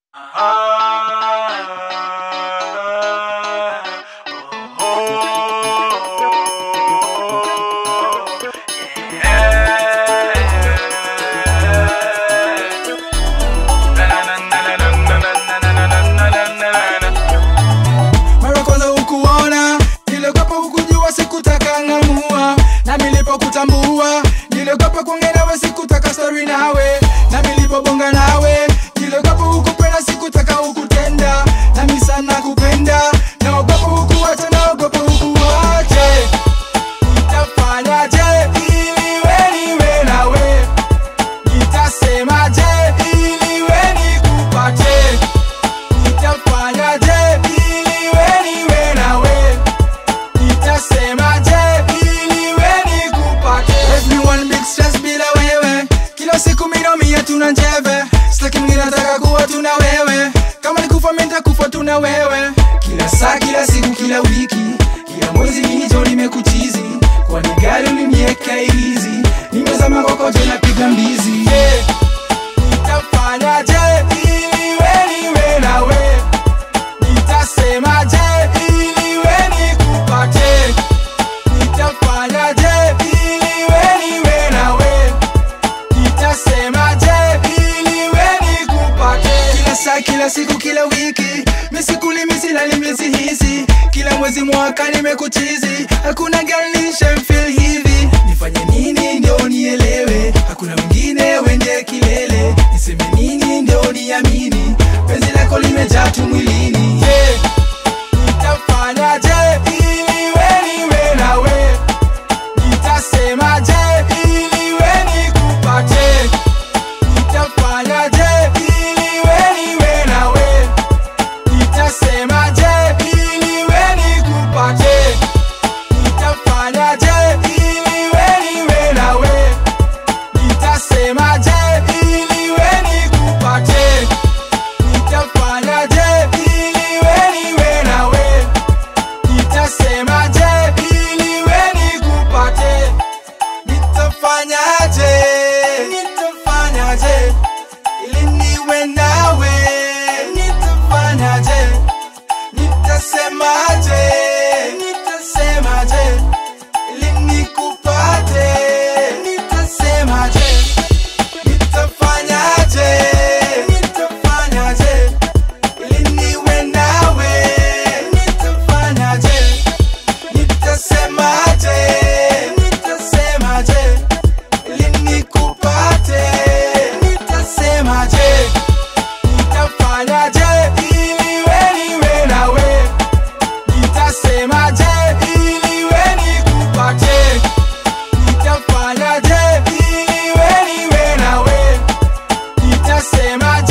Mara kwanza hukuona, niliogopa hukujua, sikutaka ngamua. Na nilipokutambua, niliogopa kuongea nawe, sikutaka story nawe. Na nilipobonga nawe, niliogopa hukupenda, sikutaka hukutenda. Na mimi sana kupenda, naogopa hukuacha, naogopa hukuache. Nitafanyaje ili niwe nawe? Nitasemaje ili nikupate? Nitafanyaje ili niwe nawe? Nitasemaje ili nikupate? Everyone big stress bila wewe. Kila siku mimi naumia, tuna njeve. Sitaki mwingine, nataka kuwa tuna wewe. Kama nikufa mimi nitakufa tuna wewe. Kila saa, kila siku, kila wiki, kila mwezi mimi ndio nimekuchizi. Kwa ni gari uliniweka hizi, nimezama kokote napiga mbizi. Nitafanyaje ili niwe nawe? Nitasemaje ili nikupate? Nitafanyaje ili niwe nawe? Nitasemaje ili nikupate? Kila saa, kila siku, kila wiki, misikuli misilali misihisi. Kila mwezi mwaka nimekuchizi. Hakuna girl nishamfeel hivi. Nifanye nini ndio nielewe? Hakuna mwingine, wende kilele. Niseme nini ndio niamini? Penzi lako limejaa tu mwilini. Nitafanyaje ili niwe nawe? Nitasemaje ili nikupate? Nitafanyaje ili niwe nawe? Nitasemaje ili nikupate? Nitafanyaje ili niwe nawe? Nitasemaje ili nikupate? Nitafanyaje ili niwe nawe? Nitasemaje ili nikupate? Nitafanyaje? Nitafanyaje ili niwe nawe? Nitafanyaje? Nitasemaje? Nitasemaje ili nikupate? Nitasemaje? Nitafanyaje? Nitafanyaje ili niwe nawe? Nitafanyaje? Nitasemaje? Nitasemaje ili nikupate? Nitasemaje? Nitafanyaje ili niwe nawe? Nitasemaje ili nikupate? Nitafanyaje ili niwe nawe? Nitasemaje?